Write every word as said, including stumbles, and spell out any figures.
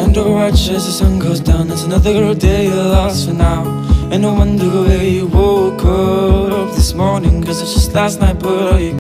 to watch as the sun goes down. It's another day lost for now. And no wonder where you woke up this morning, cause it's just last night, but all you